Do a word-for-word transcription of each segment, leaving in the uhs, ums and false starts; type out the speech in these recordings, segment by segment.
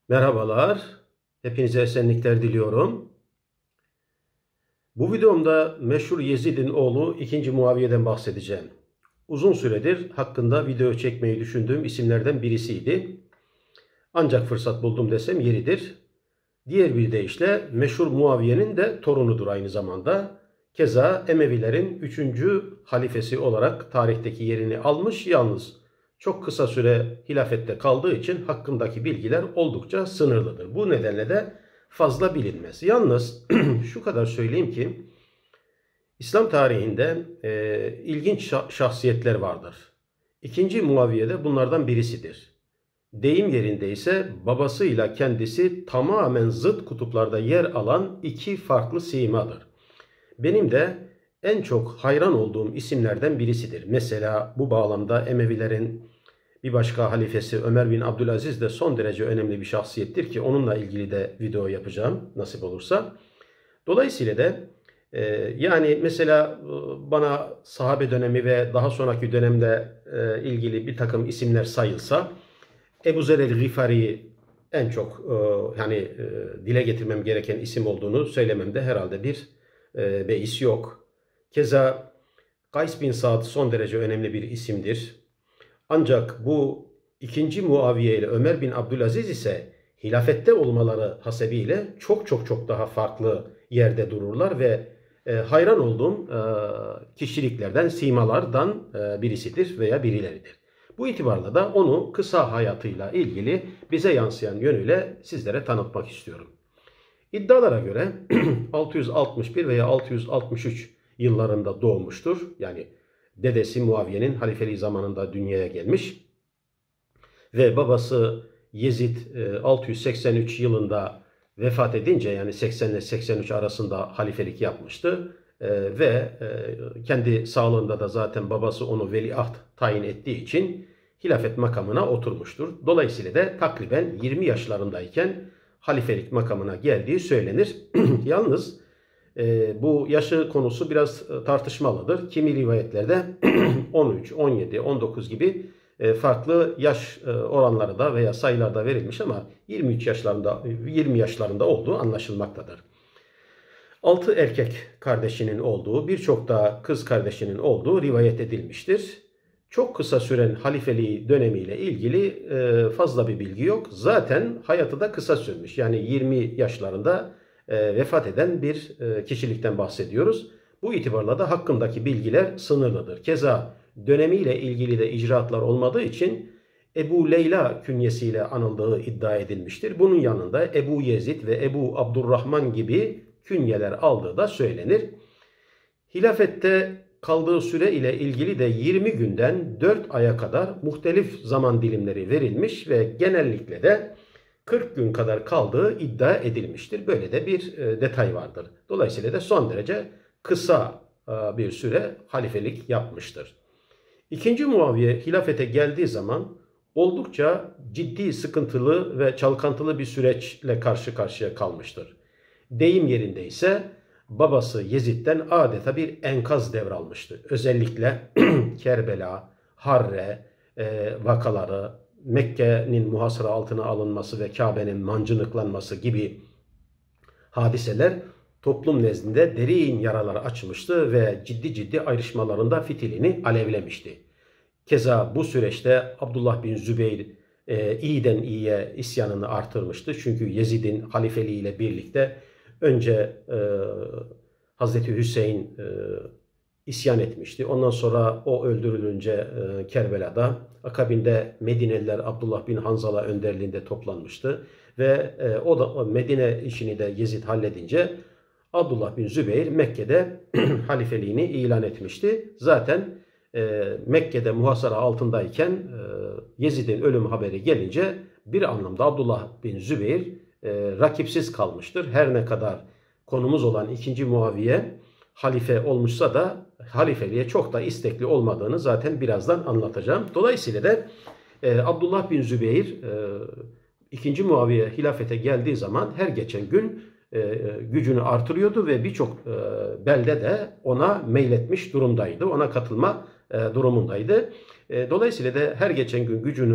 Merhabalar, hepinize esenlikler diliyorum. Bu videomda meşhur Yezid'in oğlu ikinci. Muaviye'den bahsedeceğim. Uzun süredir hakkında video çekmeyi düşündüğüm isimlerden birisiydi. Ancak fırsat buldum desem yeridir. Diğer bir deyişle meşhur Muaviye'nin de torunudur aynı zamanda. Keza Emevilerin üçüncü halifesi olarak tarihteki yerini almış, yalnız çok kısa süre hilafette kaldığı için hakkındaki bilgiler oldukça sınırlıdır. Bu nedenle de fazla bilinmez. Yalnız şu kadar söyleyeyim ki İslam tarihinde e, ilginç şahsiyetler vardır. İkinci Muaviye de bunlardan birisidir. Deyim yerinde ise babasıyla kendisi tamamen zıt kutuplarda yer alan iki farklı simadır. Benim de en çok hayran olduğum isimlerden birisidir. Mesela bu bağlamda Emevilerin bir başka halifesi Ömer bin Abdülaziz de son derece önemli bir şahsiyettir ki onunla ilgili de video yapacağım nasip olursa. Dolayısıyla da e, yani mesela bana sahabe dönemi ve daha sonraki dönemde e, ilgili bir takım isimler sayılsa Ebu Zer el-Gifari en çok e, yani e, dile getirmem gereken isim olduğunu söylememde herhalde bir e, beis yok. Keza Kays bin Saad son derece önemli bir isimdir. Ancak bu ikinci Muaviye ile Ömer bin Abdülaziz ise hilafette olmaları hasebiyle çok çok çok daha farklı yerde dururlar ve e, hayran olduğum e, kişiliklerden, simalardan e, birisidir veya birileridir. Bu itibarla da onu kısa hayatıyla ilgili bize yansıyan yönüyle sizlere tanıtmak istiyorum. İddialara göre altı yüz altmış bir veya altı yüz altmış üç yıllarında doğmuştur. Yani dedesi Muaviye'nin halifeliği zamanında dünyaya gelmiş. Ve babası Yezid altı yüz seksen üç yılında vefat edince, yani seksen ile seksen üç arasında halifelik yapmıştı. Ve kendi sağlığında da zaten babası onu veliaht tayin ettiği için hilafet makamına oturmuştur. Dolayısıyla da takriben yirmi yaşlarındayken halifelik makamına geldiği söylenir. Yalnız e, bu yaşı konusu biraz tartışmalıdır. Kimi rivayetlerde on üç, on yedi, on dokuz gibi e, farklı yaş e, oranları da veya sayılarda verilmiş ama yirmi üç yaşlarında, yirmi yaşlarında olduğu anlaşılmaktadır. altı erkek kardeşinin olduğu, birçok da kız kardeşinin olduğu rivayet edilmiştir. Çok kısa süren halifeliği dönemiyle ilgili e, fazla bir bilgi yok. Zaten hayatı da kısa sürmüş. Yani yirmi yaşlarında e, vefat eden bir e, kişilikten bahsediyoruz. Bu itibarla da hakkındaki bilgiler sınırlıdır. Keza dönemiyle ilgili de icraatlar olmadığı için Ebu Leyla künyesiyle anıldığı iddia edilmiştir. Bunun yanında Ebu Yezid ve Ebu Abdurrahman gibi künyeler aldığı da söylenir. Hilafette kaldığı süre ile ilgili de yirmi günden dört aya kadar muhtelif zaman dilimleri verilmiş ve genellikle de kırk gün kadar kaldığı iddia edilmiştir. Böyle de bir detay vardır. Dolayısıyla da son derece kısa bir süre halifelik yapmıştır. İkinci Muaviye hilafete geldiği zaman oldukça ciddi, sıkıntılı ve çalkantılı bir süreçle karşı karşıya kalmıştır. Deyim yerinde ise babası Yezid'den adeta bir enkaz devralmıştı. Özellikle Kerbela, Harre e, vakaları, Mekke'nin muhasara altına alınması ve Kabe'nin mancınıklanması gibi hadiseler toplum nezdinde derin yaralar açmıştı ve ciddi ciddi ayrışmalarında fitilini alevlemişti. Keza bu süreçte Abdullah bin Zübeyir e, iyiden iyiye isyanını artırmıştı. Çünkü Yezid'in halifeliğiyle birlikte önce e, Hazreti Hüseyin e, isyan etmişti. Ondan sonra o öldürülünce e, Kerbela'da, akabinde Medineliler Abdullah bin Hanzala önderliğinde toplanmıştı. Ve e, o da o Medine işini de Yezid halledince Abdullah bin Zübeyir Mekke'de halifeliğini ilan etmişti. Zaten e, Mekke'de muhasara altındayken e, Yezid'in ölüm haberi gelince bir anlamda Abdullah bin Zübeyir e, rakipsiz kalmıştır. Her ne kadar konumuz olan ikinci Muaviye halife olmuşsa da halifeliğe çok da istekli olmadığını zaten birazdan anlatacağım. Dolayısıyla da e, Abdullah bin Zübeyir e, ikinci Muaviye hilafete geldiği zaman her geçen gün e, gücünü artırıyordu ve birçok e, belde de ona meyletmiş durumdaydı. Ona katılma e, durumundaydı. E, dolayısıyla da her geçen gün gücünü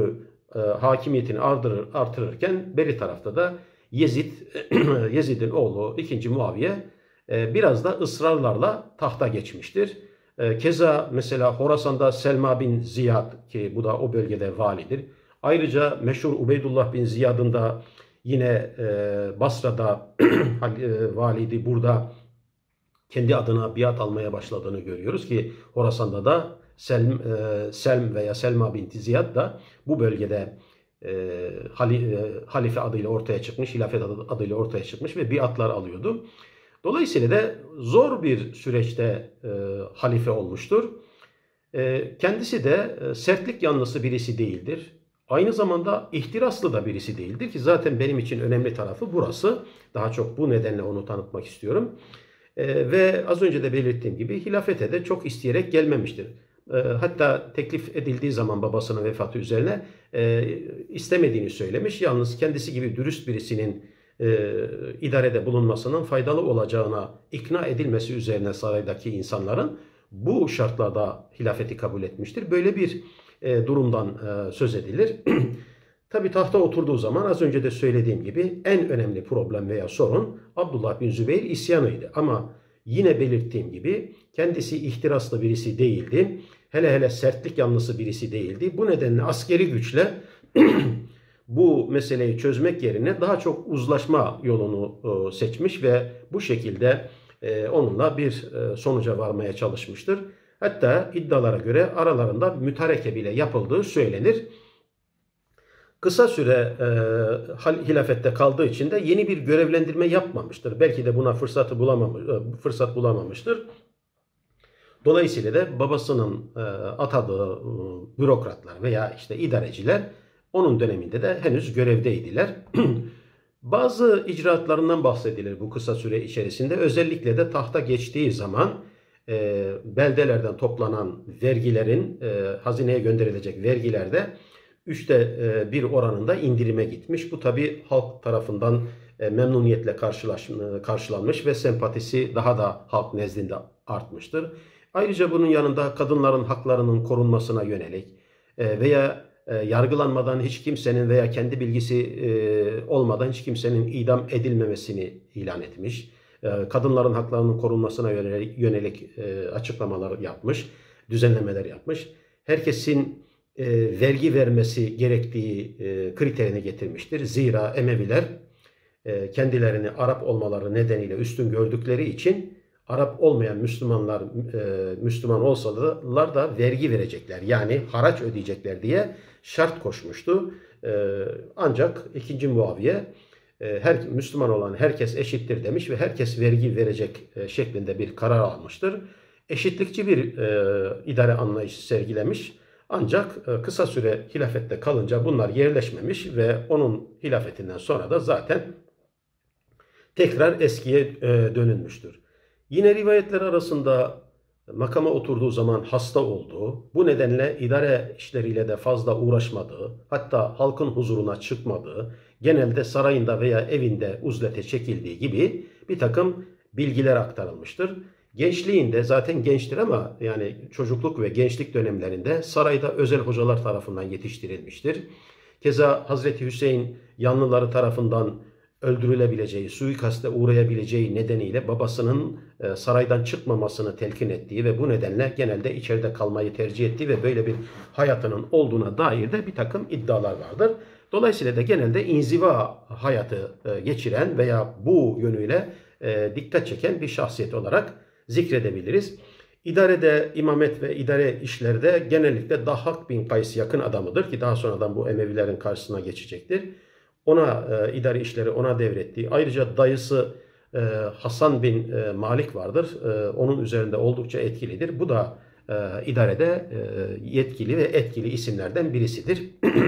e, hakimiyetini artırır, artırırken beri tarafta da Yezid, Yezid'in oğlu ikinci Muaviye e, biraz da ısrarlarla tahta geçmiştir. E, keza mesela Horasan'da Selma bin Ziyad, ki bu da o bölgede validir. Ayrıca meşhur Ubeydullah bin Ziyad'ın da yine e, Basra'da e, validi, burada kendi adına biat almaya başladığını görüyoruz ki Horasan'da da Selm, e, Selm veya Selma binti Ziyad da bu bölgede e, hali, e, halife adıyla ortaya çıkmış, hilafet adıyla ortaya çıkmış ve biatlar alıyordu. Dolayısıyla da zor bir süreçte e, halife olmuştur. E, kendisi de e, sertlik yanlısı birisi değildir. Aynı zamanda ihtiraslı da birisi değildir ki zaten benim için önemli tarafı burası. Daha çok bu nedenle onu tanıtmak istiyorum. E, ve az önce de belirttiğim gibi hilafete de çok isteyerek gelmemiştir. E, hatta teklif edildiği zaman babasının vefatı üzerine e, istemediğini söylemiş. Yalnız kendisi gibi dürüst birisinin e, idarede bulunmasının faydalı olacağına ikna edilmesi üzerine saraydaki insanların bu şartlarda hilafeti kabul etmiştir. Böyle bir e, durumdan e, söz edilir. Tabi tahta oturduğu zaman az önce de söylediğim gibi en önemli problem veya sorun Abdullah bin Zübeyir isyanıydı. Ama yine belirttiğim gibi kendisi ihtiraslı birisi değildi. Hele hele sertlik yanlısı birisi değildi. Bu nedenle askeri güçle bu meseleyi çözmek yerine daha çok uzlaşma yolunu e, seçmiş ve bu şekilde e, onunla bir e, sonuca varmaya çalışmıştır. Hatta iddialara göre aralarında mütareke bile yapıldığı söylenir. Kısa süre e, hilafette kaldığı için de yeni bir görevlendirme yapmamıştır. Belki de buna fırsatı bulamamış, fırsat bulamamıştır. Dolayısıyla da babasının e, atadığı e, bürokratlar veya işte idareciler onun döneminde de henüz görevdeydiler. Bazı icraatlarından bahsedilir bu kısa süre içerisinde. Özellikle de tahta geçtiği zaman e, beldelerden toplanan vergilerin, e, hazineye gönderilecek vergilerde üçte bir oranında indirime gitmiş. Bu tabi halk tarafından memnuniyetle karşılanmış ve sempatisi daha da halk nezdinde artmıştır. Ayrıca bunun yanında kadınların haklarının korunmasına yönelik veya yargılanmadan hiç kimsenin veya kendi bilgisi olmadan hiç kimsenin idam edilmemesini ilan etmiş. Kadınların haklarının korunmasına yönelik açıklamalar yapmış, düzenlemeler yapmış. Herkesin E, vergi vermesi gerektiği e, kriterini getirmiştir. Zira Emeviler e, kendilerini Arap olmaları nedeniyle üstün gördükleri için Arap olmayan Müslümanlar e, Müslüman olsalar da vergi verecekler, yani haraç ödeyecekler diye şart koşmuştu. E, ancak ikinci Muaviye e, her Müslüman olan herkes eşittir demiş ve herkes vergi verecek e, şeklinde bir karar almıştır. Eşitlikçi bir e, idare anlayışı sergilemiş. Ancak kısa süre hilafette kalınca bunlar yerleşmemiş ve onun hilafetinden sonra da zaten tekrar eskiye dönülmüştür. Yine rivayetler arasında makama oturduğu zaman hasta olduğu, bu nedenle idare işleriyle de fazla uğraşmadığı, hatta halkın huzuruna çıkmadığı, genelde sarayında veya evinde uzlete çekildiği gibi bir takım bilgiler aktarılmıştır. Gençliğinde zaten gençtir ama yani çocukluk ve gençlik dönemlerinde sarayda özel hocalar tarafından yetiştirilmiştir. Keza Hazreti Hüseyin yanlıları tarafından öldürülebileceği, suikaste uğrayabileceği nedeniyle babasının saraydan çıkmamasını telkin ettiği ve bu nedenle genelde içeride kalmayı tercih ettiği ve böyle bir hayatının olduğuna dair de bir takım iddialar vardır. Dolayısıyla da genelde inziva hayatı geçiren veya bu yönüyle dikkat çeken bir şahsiyet olarak zikredebiliriz. İdarede, imamet ve idare işlerde genellikle Dahhak bin Kays yakın adamıdır ki daha sonradan bu Emevilerin karşısına geçecektir. Ona e, idare işleri ona devrettiği, ayrıca dayısı e, Hasan bin e, Malik vardır. E, onun üzerinde oldukça etkilidir. Bu da e, idarede e, yetkili ve etkili isimlerden birisidir.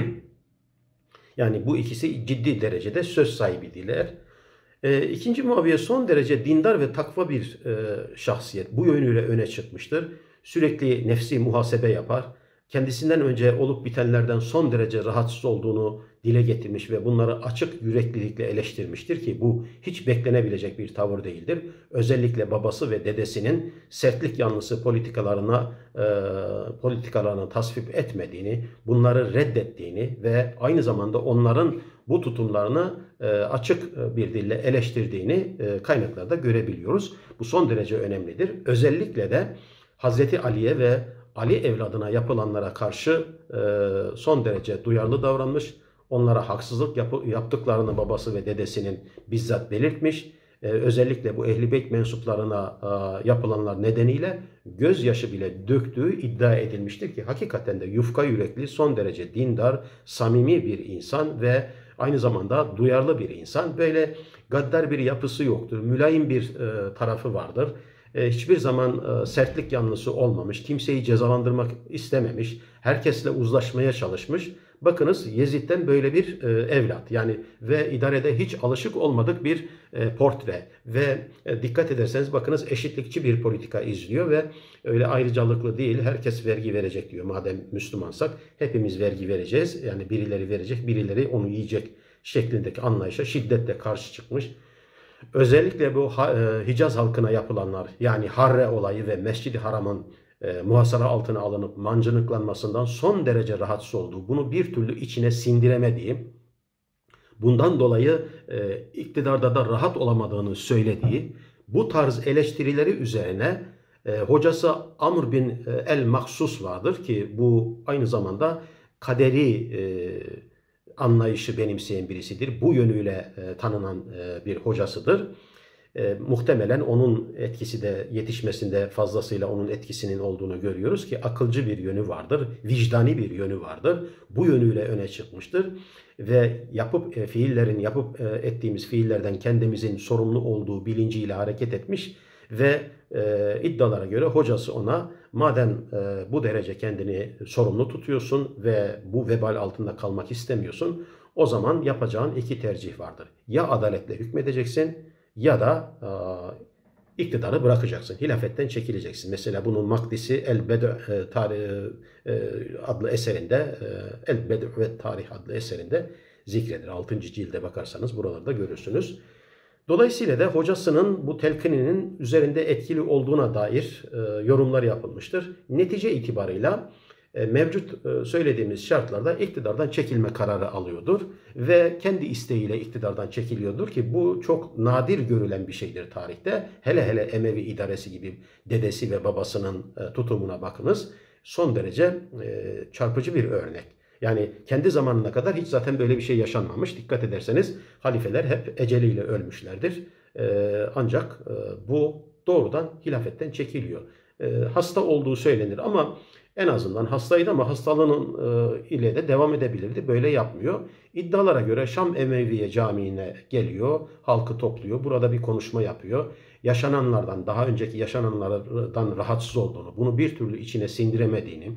Yani bu ikisi ciddi derecede söz sahibidirler. E, İkinci Muaviye son derece dindar ve takva bir e, şahsiyet. Bu yönüyle öne çıkmıştır. Sürekli nefsi muhasebe yapar. Kendisinden önce olup bitenlerden son derece rahatsız olduğunu dile getirmiş ve bunları açık yüreklilikle eleştirmiştir ki bu hiç beklenebilecek bir tavır değildir. Özellikle babası ve dedesinin sertlik yanlısı politikalarına e, politikalarını tasvip etmediğini, bunları reddettiğini ve aynı zamanda onların bu tutumlarını e, açık bir dille eleştirdiğini e, kaynaklarda görebiliyoruz. Bu son derece önemlidir. Özellikle de Hazreti Ali'ye ve Ali evladına yapılanlara karşı e, son derece duyarlı davranmış. Onlara haksızlık yap yaptıklarını babası ve dedesinin bizzat belirtmiş. E, özellikle bu Ehl-i Beyt mensuplarına e, yapılanlar nedeniyle gözyaşı bile döktüğü iddia edilmiştir ki hakikaten de yufka yürekli, son derece dindar, samimi bir insan ve aynı zamanda duyarlı bir insan. Böyle gaddar bir yapısı yoktur. Mülayim bir e, tarafı vardır. E, hiçbir zaman e, sertlik yanlısı olmamış. Kimseyi cezalandırmak istememiş. Herkesle uzlaşmaya çalışmış. Bakınız Yezid'den böyle bir e, evlat. Yani ve idarede hiç alışık olmadık bir e, portre. Ve e, dikkat ederseniz bakınız eşitlikçi bir politika izliyor ve öyle ayrıcalıklı değil. Herkes vergi verecek diyor. Madem Müslümansak hepimiz vergi vereceğiz. Yani birileri verecek, birileri onu yiyecek şeklindeki anlayışa şiddetle karşı çıkmış. Özellikle bu Hicaz halkına yapılanlar, yani Harre olayı ve Mescid-i Haram'ın e, muhasara altına alınıp mancınıklanmasından son derece rahatsız olduğu, bunu bir türlü içine sindiremediği, bundan dolayı e, iktidarda da rahat olamadığını söylediği bu tarz eleştirileri üzerine e, hocası Amr bin el-Maksus vardır ki bu aynı zamanda kaderi e, anlayışı benimseyen birisidir. Bu yönüyle e, tanınan e, bir hocasıdır. E, muhtemelen onun etkisi de yetişmesinde fazlasıyla onun etkisinin olduğunu görüyoruz ki akılcı bir yönü vardır, vicdani bir yönü vardır. Bu yönüyle öne çıkmıştır ve yapıp e, fiillerin yapıp e, ettiğimiz fiillerden kendimizin sorumlu olduğu bilinciyle hareket etmiş ve e, iddialara göre hocası ona madem e, bu derece kendini sorumlu tutuyorsun ve bu vebal altında kalmak istemiyorsun, o zaman yapacağın iki tercih vardır. Ya adaletle hükmedeceksin ya da e, iktidarı bırakacaksın. Hilafetten çekileceksin. Mesela bunun Makdisi El-Bed'u e, Tarih e, adlı eserinde e, El-Bed'u ve Tarih adlı eserinde zikredilir. altıncı cilde bakarsanız buralarda görürsünüz. Dolayısıyla da hocasının bu telkininin üzerinde etkili olduğuna dair e, yorumlar yapılmıştır. Netice itibarıyla e, mevcut e, söylediğimiz şartlarda iktidardan çekilme kararı alıyordur ve kendi isteğiyle iktidardan çekiliyordur ki bu çok nadir görülen bir şeydir tarihte. Hele hele Emevi idaresi gibi dedesi ve babasının e, tutumuna bakınız. Son derece e, çarpıcı bir örnek. Yani kendi zamanına kadar hiç zaten böyle bir şey yaşanmamış. Dikkat ederseniz halifeler hep eceliyle ölmüşlerdir. Ee, ancak e, bu doğrudan hilafetten çekiliyor. Ee, hasta olduğu söylenir ama en azından hastaydı ama hastalığının e, ile de devam edebilirdi. Böyle yapmıyor. İddialara göre Şam Emeviye Camii'ne geliyor, halkı topluyor. Burada bir konuşma yapıyor. Yaşananlardan, daha önceki yaşananlardan rahatsız olduğunu, bunu bir türlü içine sindiremediğini,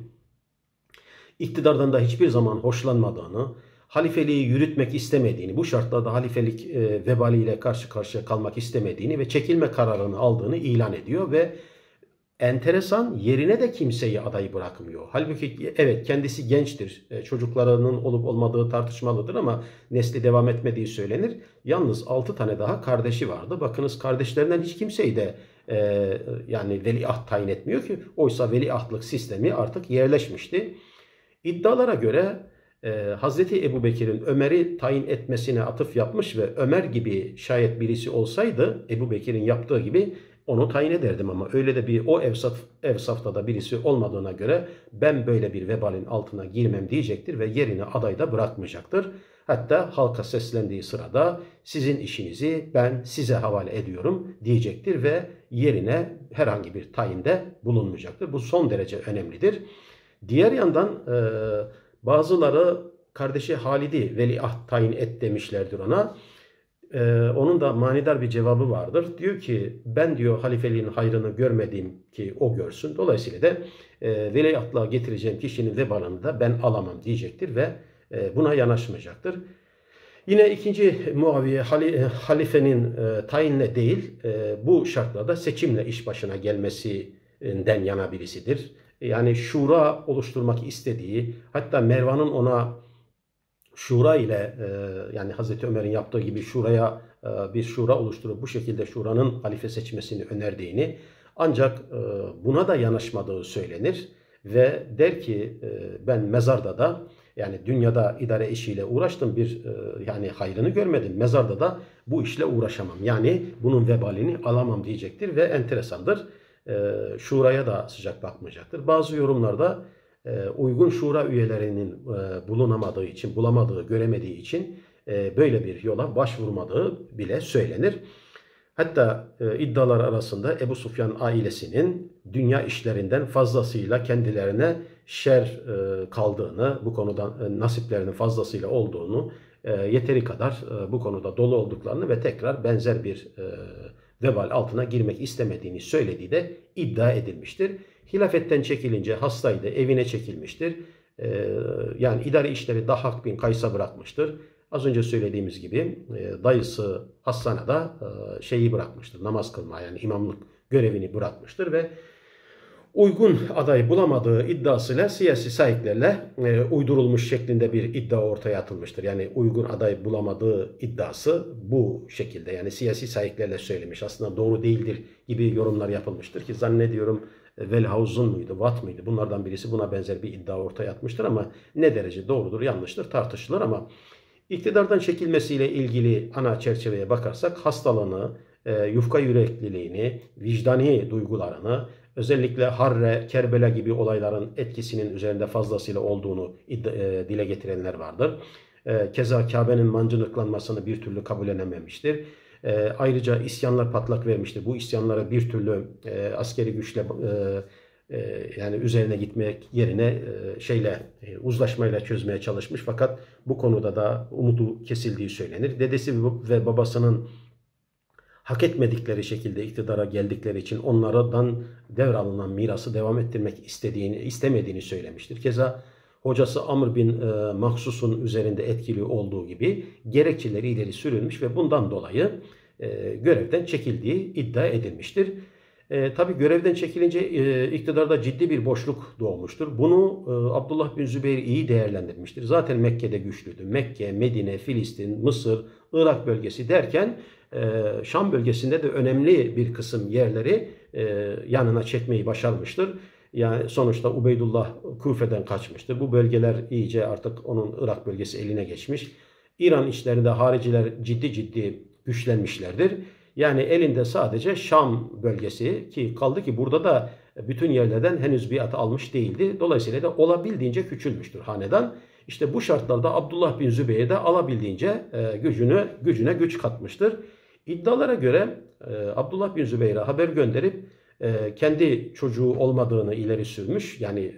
İktidardan da hiçbir zaman hoşlanmadığını, halifeliği yürütmek istemediğini, bu şartlarda halifelik e, vebaliyle karşı karşıya kalmak istemediğini ve çekilme kararını aldığını ilan ediyor ve enteresan yerine de kimseyi aday bırakmıyor. Halbuki evet kendisi gençtir, e, çocuklarının olup olmadığı tartışmalıdır ama nesli devam etmediği söylenir. Yalnız altı tane daha kardeşi vardı. Bakınız kardeşlerinden hiç kimseyi de e, yani veliaht tayin etmiyor ki. Oysa veliahtlık sistemi artık yerleşmişti. İddialara göre e, Hazreti Ebubekir'in Ömer'i tayin etmesine atıf yapmış ve Ömer gibi şayet birisi olsaydı Ebubekir'in yaptığı gibi onu tayin ederdim ama öyle de bir o evsaf, evsafta da birisi olmadığına göre ben böyle bir vebalin altına girmem diyecektir ve yerine aday da bırakmayacaktır. Hatta halka seslendiği sırada sizin işinizi ben size havale ediyorum diyecektir ve yerine herhangi bir tayinde bulunmayacaktır. Bu son derece önemlidir. Diğer yandan e, bazıları kardeşi Halid'i veliaht tayin et demişlerdir ona. E, onun da manidar bir cevabı vardır. Diyor ki ben diyor halifeliğin hayrını görmediğim ki o görsün. Dolayısıyla da e, veliahtlığa getireceğim kişinin vebalını da ben alamam diyecektir ve e, buna yanaşmayacaktır. Yine ikinci Muaviye halifenin e, tayinle değil e, bu şartlarda seçimle iş başına gelmesinden yana birisidir. Yani şura oluşturmak istediği, hatta Mervan'ın ona şura ile e, yani Hazreti Ömer'in yaptığı gibi şuraya e, bir şura oluşturup bu şekilde şuranın halife seçmesini önerdiğini, ancak e, buna da yanaşmadığı söylenir ve der ki e, ben mezarda da, yani dünyada idare işiyle uğraştım, bir e, yani hayrını görmedim, mezarda da bu işle uğraşamam, yani bunun vebalini alamam diyecektir ve enteresandır. E, şuraya da sıcak bakmayacaktır. Bazı yorumlarda uygun şura üyelerinin bulunamadığı için, bulamadığı, göremediği için böyle bir yola başvurmadığı bile söylenir. Hatta iddialar arasında Ebu Sufyan ailesinin dünya işlerinden fazlasıyla kendilerine şer kaldığını, bu konuda nasiplerinin fazlasıyla olduğunu, yeteri kadar bu konuda dolu olduklarını ve tekrar benzer bir vebal altına girmek istemediğini söylediği de iddia edilmiştir. Hilafetten çekilince hastaydı, evine çekilmiştir. Ee, yani idari işleri Dahhak bin Kays'a bırakmıştır. Az önce söylediğimiz gibi e, dayısı Hassan'a e, şeyi bırakmıştır, namaz kılma, yani imamlık görevini bırakmıştır ve uygun aday bulamadığı iddiasıyla siyasi sahiplerle e, uydurulmuş şeklinde bir iddia ortaya atılmıştır. Yani uygun aday bulamadığı iddiası bu şekilde, yani siyasi sahiplerle söylemiş, aslında doğru değildir gibi yorumlar yapılmıştır ki zannediyorum Wellhausen muydu, Watt mıydı? Bunlardan birisi buna benzer bir iddia ortaya atmıştır ama ne derece doğrudur, yanlıştır tartışılır. Ama iktidardan çekilmesiyle ilgili ana çerçeveye bakarsak hastalığını, e, yufka yürekliliğini, vicdani duygularını, özellikle Harre, Kerbela gibi olayların etkisinin üzerinde fazlasıyla olduğunu iddia, e, dile getirenler vardır. E, keza Kabe'nin mancınıklanmasını bir türlü kabullenememiştir. E, ayrıca isyanlar patlak vermiştir. Bu isyanlara bir türlü e, askeri güçle e, e, yani üzerine gitmek yerine e, şeyle e, uzlaşmayla çözmeye çalışmış. Fakat bu konuda da umudu kesildiği söylenir. Dedesi ve babasının hak etmedikleri şekilde iktidara geldikleri için onlardan devralınan mirası devam ettirmek istediğini, istemediğini söylemiştir. Keza hocası Amr bin e, Mahsus'un üzerinde etkili olduğu gibi gerekçeleri ileri sürülmüş ve bundan dolayı e, görevden çekildiği iddia edilmiştir. E, Tabi görevden çekilince e, iktidarda ciddi bir boşluk doğmuştur. Bunu e, Abdullah bin Zübeyir iyi değerlendirmiştir. Zaten Mekke'de güçlüydü. Mekke, Medine, Filistin, Mısır, Irak bölgesi derken e, Şam bölgesinde de önemli bir kısım yerleri e, yanına çekmeyi başarmıştır. Yani sonuçta Ubeydullah Küfe'den kaçmıştır. Bu bölgeler iyice artık onun Irak bölgesi eline geçmiş. İran içlerinde hariciler ciddi ciddi güçlenmişlerdir. Yani elinde sadece Şam bölgesi, ki kaldı ki burada da bütün yerlerden henüz biat almış değildi. Dolayısıyla da olabildiğince küçülmüştür hanedan. İşte bu şartlarda Abdullah bin Zübeyir de alabildiğince gücünü gücüne güç katmıştır. İddialara göre Abdullah bin Zübeyir'e haber gönderip kendi çocuğu olmadığını ileri sürmüş. Yani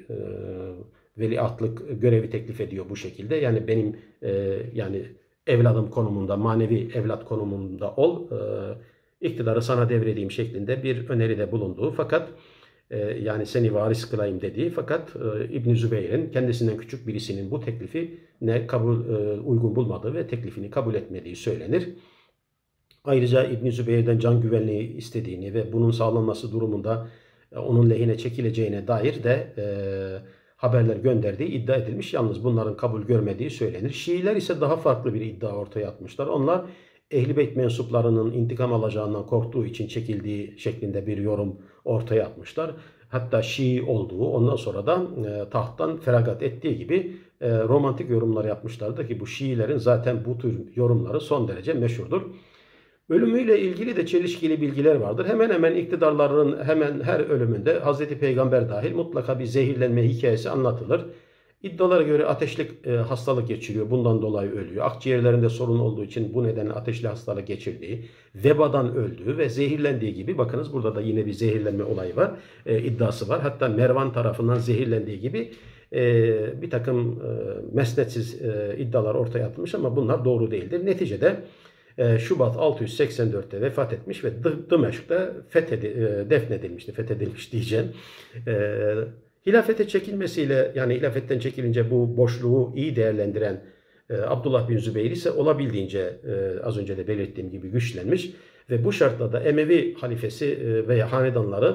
veliahtlık görevi teklif ediyor bu şekilde. Yani benim yani evladım konumunda, manevi evlat konumunda ol, iktidarı sana devredeyim şeklinde bir öneride bulunduğu, fakat yani seni varis kılayım dediği, fakat İbn Zübeyir'in kendisinden küçük birisinin bu teklifi ne kabul uygun bulmadığı ve teklifini kabul etmediği söylenir. Ayrıca İbn Zübeyir'den can güvenliği istediğini ve bunun sağlanması durumunda onun lehine çekileceğine dair de e, haberler gönderdiği iddia edilmiş. Yalnız bunların kabul görmediği söylenir. Şiiler ise daha farklı bir iddia ortaya atmışlar. Onlar Ehl-i Beyt mensuplarının intikam alacağından korktuğu için çekildiği şeklinde bir yorum ortaya atmışlar. Hatta Şii olduğu, ondan sonra da e, tahttan feragat ettiği gibi e, romantik yorumlar yapmışlardı ki bu Şiilerin zaten bu tür yorumları son derece meşhurdur. Ölümüyle ilgili de çelişkili bilgiler vardır. Hemen hemen iktidarların hemen her ölümünde Hazreti Peygamber dahil mutlaka bir zehirlenme hikayesi anlatılır. İddialara göre ateşli e, hastalık geçiriyor. Bundan dolayı ölüyor. Akciğerlerinde sorun olduğu için bu nedenle ateşli hastalık geçirdiği, vebadan öldüğü ve zehirlendiği gibi, bakınız burada da yine bir zehirlenme olayı var, e, iddiası var. Hatta Mervan tarafından zehirlendiği gibi e, bir takım e, mesnetsiz e, iddialar ortaya atılmış ama bunlar doğru değildir. Neticede Şubat altı yüz seksen dört'te vefat etmiş ve Dımeşk'te fethedi, defnedilmişti. Fethedilmiş diyeceğim. E, hilafete çekilmesiyle, yani hilafetten çekilince bu boşluğu iyi değerlendiren e, Abdullah bin Zübeyir ise olabildiğince e, az önce de belirttiğim gibi güçlenmiş ve bu şartla da Emevi halifesi e, veya hanedanları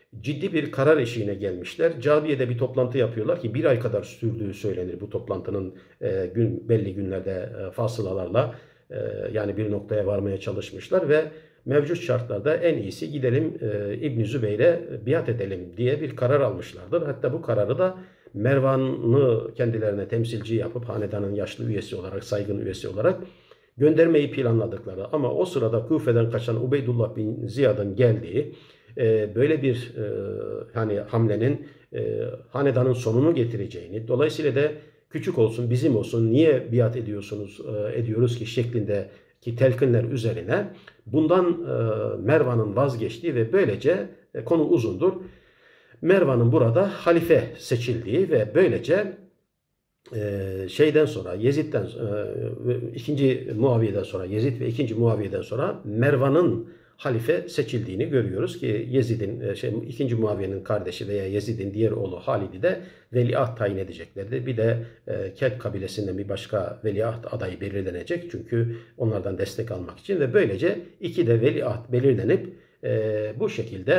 ciddi bir karar eşiğine gelmişler. Cabiye'de bir toplantı yapıyorlar ki bir ay kadar sürdüğü söylenir bu toplantının e, gün belli günlerde e, fasılalarla e, yani bir noktaya varmaya çalışmışlar ve mevcut şartlarda en iyisi gidelim e, İbn Zübeyr'e biat edelim diye bir karar almışlardır. Hatta bu kararı da Mervan'ı kendilerine temsilci yapıp hanedanın yaşlı üyesi olarak, saygın üyesi olarak göndermeyi planladıkları ama o sırada Küfe'den kaçan Ubeydullah bin Ziyad'ın geldiği e, böyle bir e, hani hamlenin e, hanedanın sonunu getireceğini, dolayısıyla da küçük olsun bizim olsun niye biat ediyorsunuz e, ediyoruz ki şeklindeki telkinler üzerine bundan e, Mervan'ın vazgeçtiği ve böylece e, konu uzundur. Mervan'ın burada halife seçildiği ve böylece Ee, şeyden sonra Yezid'den e, ikinci Muaviye'den sonra Yezid ve ikinci Muaviye'den sonra Mervan'ın halife seçildiğini görüyoruz ki Yezid'in e, şey ikinci Muaviye'nin kardeşi veya Yezid'in diğer oğlu Halid'i de veliaht tayin edeceklerdi. Bir de e, Kelp kabilesinden bir başka veliaht adayı belirlenecek çünkü onlardan destek almak için ve böylece iki de veliaht belirlenip e, bu şekilde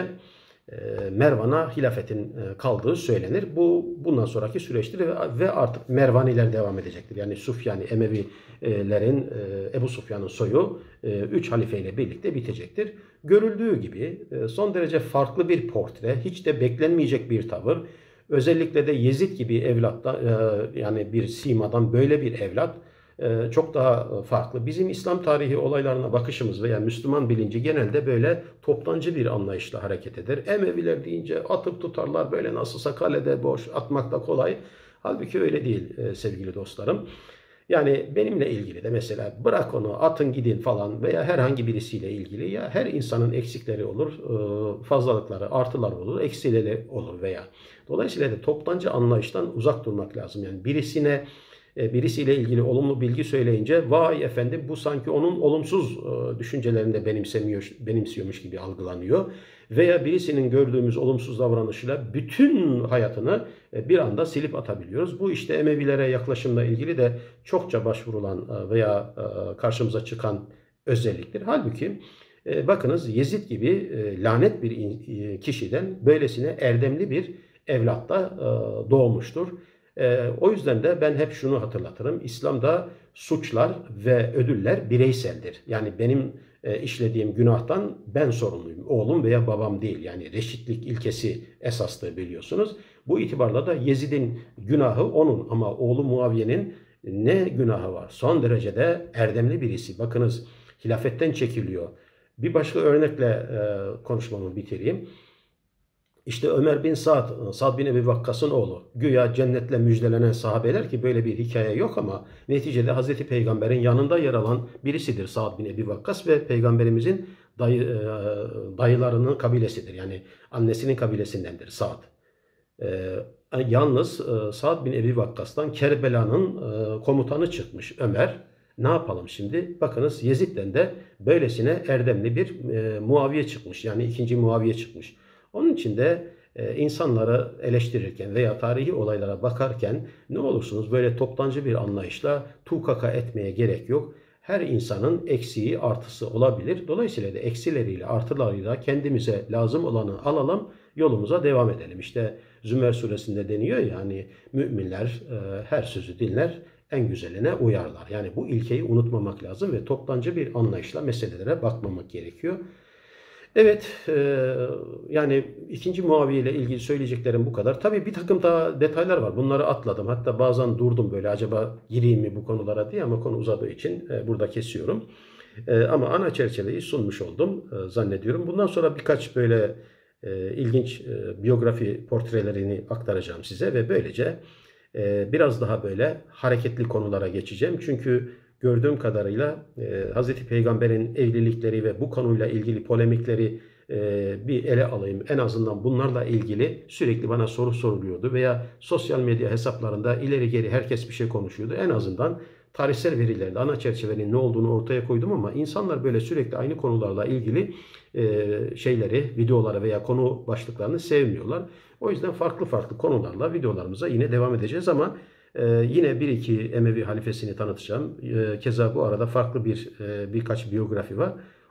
Mervan'a hilafetin kaldığı söylenir. Bu bundan sonraki süreçtir ve artık Mervaniler devam edecektir. Yani Sufyani Emevilerin Ebu Sufyan'ın soyu üç halifeyle birlikte bitecektir. Görüldüğü gibi son derece farklı bir portre, hiç de beklenmeyecek bir tavır. Özellikle de Yezid gibi evlatta yani bir simadan böyle bir evlat çok daha farklı. Bizim İslam tarihi olaylarına bakışımız veya Müslüman bilinci genelde böyle toptancı bir anlayışla hareket eder. Emeviler deyince atıp tutarlar böyle nasılsa kalede boş atmak da kolay. Halbuki öyle değil sevgili dostlarım. Yani benimle ilgili de mesela bırak onu atın gidin falan veya herhangi birisiyle ilgili ya her insanın eksikleri olur, fazlalıkları, artıları olur, eksileri olur veya. Dolayısıyla da toptancı anlayıştan uzak durmak lazım. Yani birisine birisiyle ilgili olumlu bilgi söyleyince vay efendim bu sanki onun olumsuz düşüncelerini de benimsemiyor, benimsiyormuş gibi algılanıyor. Veya birisinin gördüğümüz olumsuz davranışıyla bütün hayatını bir anda silip atabiliyoruz. Bu işte Emevilere yaklaşımla ilgili de çokça başvurulan veya karşımıza çıkan özelliktir. Halbuki bakınız Yezid gibi lanet bir kişiden böylesine erdemli bir evlat da doğmuştur. Ee, o yüzden de ben hep şunu hatırlatırım. İslam'da suçlar ve ödüller bireyseldir. Yani benim e, işlediğim günahtan ben sorumluyum. Oğlum veya babam değil. Yani reşitlik ilkesi esastır biliyorsunuz. Bu itibarla da Yezid'in günahı onun ama oğlu Muaviye'nin ne günahı var? Son derecede erdemli birisi. Bakınız hilafetten çekiliyor. Bir başka örnekle e, konuşmamı bitireyim. İşte Ömer bin Sa'd, Sa'd bin Ebi Vakkas'ın oğlu. Güya cennetle müjdelenen sahabeler ki böyle bir hikaye yok ama neticede Hazreti Peygamber'in yanında yer alan birisidir Sa'd bin Ebi Vakkas ve Peygamberimizin dayı, dayılarının kabilesidir. Yani annesinin kabilesindendir Sa'd. Yalnız Sa'd bin Ebi Vakkas'tan Kerbela'nın komutanı çıkmış Ömer. Ne yapalım şimdi? Bakınız Yezid'den de böylesine erdemli bir Muaviye çıkmış. Yani ikinci Muaviye çıkmış. Onun için de e, insanları eleştirirken veya tarihi olaylara bakarken ne olursunuz böyle toptancı bir anlayışla tukaka etmeye gerek yok. Her insanın eksiği artısı olabilir. Dolayısıyla da eksileriyle artılarıyla kendimize lazım olanı alalım, yolumuza devam edelim. İşte Zümer suresinde deniyor ya hani müminler e, her sözü dinler, en güzeline uyarlar. Yani bu ilkeyi unutmamak lazım ve toptancı bir anlayışla meselelere bakmamak gerekiyor. Evet, e, yani ikinci Muaviye ile ilgili söyleyeceklerim bu kadar. Tabii bir takım daha detaylar var. Bunları atladım. Hatta bazen durdum böyle acaba gireyim mi bu konulara diye ama konu uzadığı için e, burada kesiyorum. E, ama ana çerçeveyi sunmuş oldum e, zannediyorum. Bundan sonra birkaç böyle e, ilginç e, biyografi portrelerini aktaracağım size ve böylece e, biraz daha böyle hareketli konulara geçeceğim. Çünkü gördüğüm kadarıyla e, Hazreti Peygamber'in evlilikleri ve bu konuyla ilgili polemikleri e, bir ele alayım. En azından bunlarla ilgili sürekli bana soru soruluyordu veya sosyal medya hesaplarında ileri geri herkes bir şey konuşuyordu. En azından tarihsel verilerle ana çerçevenin ne olduğunu ortaya koydum ama insanlar böyle sürekli aynı konularla ilgili e, şeyleri, videoları veya konu başlıklarını sevmiyorlar. O yüzden farklı farklı konularla videolarımıza yine devam edeceğiz ama Ee, yine bir iki Emevi halifesini tanıtacağım. Ee, keza bu arada farklı bir e, birkaç biyografi var.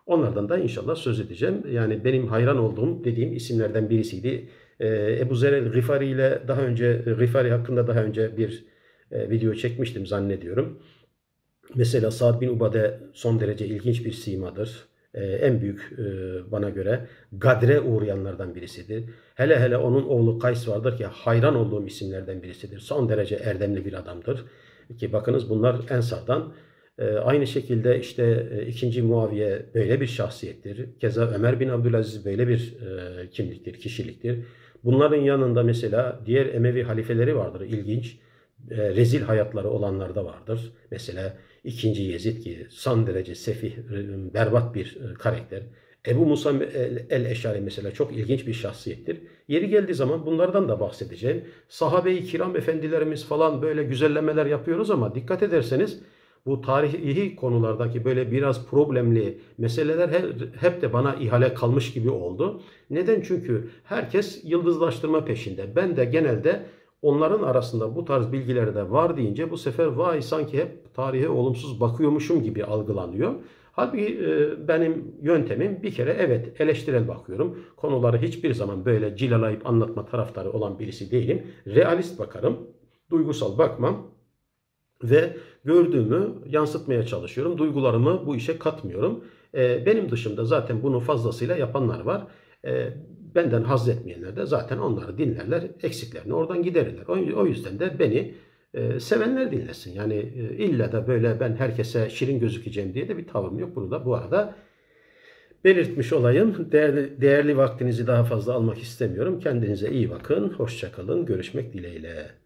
Onlardan da inşallah söz edeceğim. Yani benim hayran olduğum dediğim isimlerden birisiydi. Ee, Ebu Zer el-Gıfari ile daha önce Gıfari hakkında daha önce bir e, video çekmiştim zannediyorum. Mesela Sa'd bin Ubade son derece ilginç bir simadır. Ee, en büyük e, bana göre gadre uğrayanlardan birisidir. Hele hele onun oğlu Kays vardır ki hayran olduğum isimlerden birisidir. Son derece erdemli bir adamdır. Ki bakınız bunlar Ensar'dan. Ee, aynı şekilde işte e, ikinci Muaviye böyle bir şahsiyettir. Keza Ömer bin Abdülaziz böyle bir e, kimliktir, kişiliktir. Bunların yanında mesela diğer Emevi halifeleri vardır, ilginç. E, rezil hayatları olanlar da vardır. Mesela ikinci Yezid ki son derece sefih, e, berbat bir e, karakter. Ebu Musa el-Eşari mesela çok ilginç bir şahsiyettir. Yeri geldiği zaman bunlardan da bahsedeceğim. Sahabe-i kiram efendilerimiz falan böyle güzellemeler yapıyoruz ama dikkat ederseniz bu tarihi konulardaki böyle biraz problemli meseleler hep de bana ihale kalmış gibi oldu. Neden? Çünkü herkes yıldızlaştırma peşinde. Ben de genelde onların arasında bu tarz bilgileri de var deyince bu sefer vay sanki hep tarihe olumsuz bakıyormuşum gibi algılanıyor. Halbuki benim yöntemim bir kere evet eleştirel bakıyorum. Konuları hiçbir zaman böyle cilalayıp anlatma taraftarı olan birisi değilim. Realist bakarım, duygusal bakmam ve gördüğümü yansıtmaya çalışıyorum. Duygularımı bu işe katmıyorum. Benim dışımda zaten bunu fazlasıyla yapanlar var. Benden haz etmeyenler de zaten onları dinlerler, eksiklerini oradan giderirler. O yüzden de beni e, sevenler dinlesin. Yani e, illa da böyle ben herkese şirin gözükeceğim diye de bir tavırım yok. Bunu da bu arada belirtmiş olayım. Değerli, değerli vaktinizi daha fazla almak istemiyorum. Kendinize iyi bakın. Hoşça kalın. Görüşmek dileğiyle.